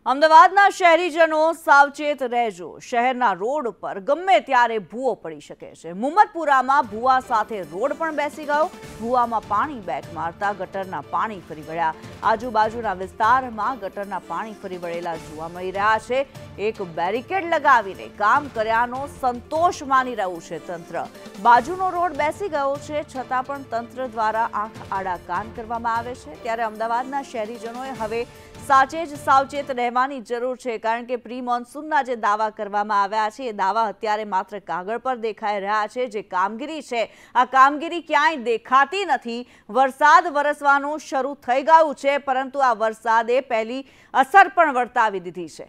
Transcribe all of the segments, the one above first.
અમદાવાદના શહેરીજનો સાવચેત રહેજો। શહેરના રોડ પર ગમે ત્યારે ભૂવો પડી શકે છે। મુહમ્મદપુરામાં ભૂવા સાથે રોડ પણ બેસી ગયો। ભૂવામાં પાણી બેક મારતા ગટરના પાણી ફરી વળ્યા। આજુબાજુના વિસ્તારમાં ગટરના પાણી ફરી વળેલા જોવા મળી રહ્યા છે। એક બેરિકેડ લગાવીને કામ કર્યાનો સંતોષ માની રહ્યું છે તંત્ર। બાજુનો રોડ બેસી ગયો છે છતાં પણ તંત્ર દ્વારા આંખ આડા કાન કરવામાં આવે છે। ત્યારે અમદાવાદના શહેરીજનોએ હવે સાવચેત રહેવાની જરૂર છે, કારણ કે પ્રી મોન્સૂનના જે દાવા કરવામાં આવ્યા છે એ દાવા અત્યારે માત્ર કાગળ પર દેખાઈ રહ્યા છે। જે કામગીરી છે આ કામગીરી ક્યાંય દેખાતી નથી। વરસાદ વરસવાનું શરૂ થઈ ગયું છે, પરંતુ આ વરસાદે પહેલી અસર પણ વર્તાવી દીધી છે।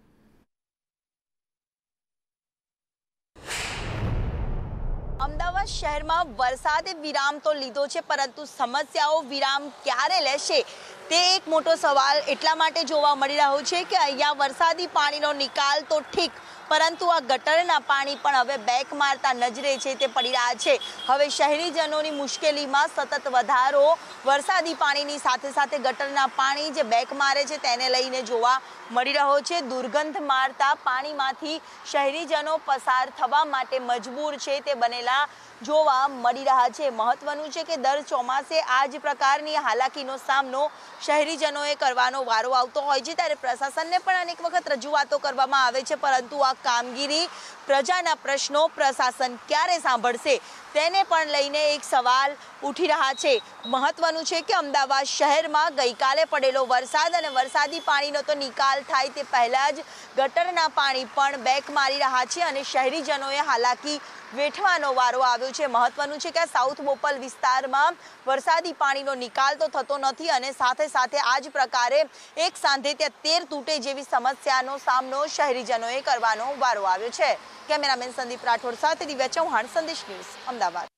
અમદાવાદ શહેરમાં વરસાદે વિરામ તો લીધો છે, પરંતુ સમસ્યાઓ વિરામ ક્યારે લેશે તે એક મોટો સવાલ એટલા માટે જોવા મળી રહ્યો છે કે અહીંયા વરસાદી પાણીનો નિકાલ તો ઠીક, પરંતુ આ ગટરના પાણી પણ હવે બેક મારતા નજરે છે તે પડી રહ્યા છે। હવે શહેરીજનોની મુશ્કેલીમાં સતત વધારો વરસાદી પાણીની સાથે સાથે ગટરના પાણી જે બેક મારે છે તેને લઈને જોવા મળી રહ્યો છે। દુર્ગંધ મારતા પાણીમાંથી શહેરીજનો પસાર થવા માટે મજબૂર છે તે બનેલા જોવા મળી રહ્યા છે। મહત્વનું છે કે દર ચોમાસે આ જ પ્રકારની હાલાકીનો સામનો શહેરીજનોએ કરવાનો વારો આવતો હોય છે, ત્યારે પ્રશાસનને પણ અનેક વખત રજૂઆતો કરવામાં આવે છે, પરંતુ આ કામગીરી પ્રજાના પ્રશ્નો પ્રશાસન ક્યારે સાંભળશે તેને પણ લઈને એક સવાલ ઉઠી રહ્યા છે। મહત્વનું છે કે અમદાવાદ શહેરમાં ગઈકાલે પડેલો વરસાદ અને વરસાદી પાણીનો તો નિકાલ થાય તે પહેલા જ ગટરના પાણી પણ બેક મારી રહ્યા છે અને શહેરીજનોએ હાલાકી વેઠવાનો વારો આવ્યો છે। મહત્વનું છે કે સાઉથ બોપલ વિસ્તારમાં વરસાદી પાણીનો નિકાલ તો થતો નથી અને સાથે સાથે આ જ પ્રકારે એક સાંધે ત્યાં તેર તૂટે જેવી સમસ્યાનો સામનો શહેરીજનોએ કરવાનો વારો આવ્યો છે। કેમેરામેન સંદીપ રાઠોડ સાથે દિવ્યા ચૌહાણ, સંદેશ ન્યૂઝ, અમદાવાદ।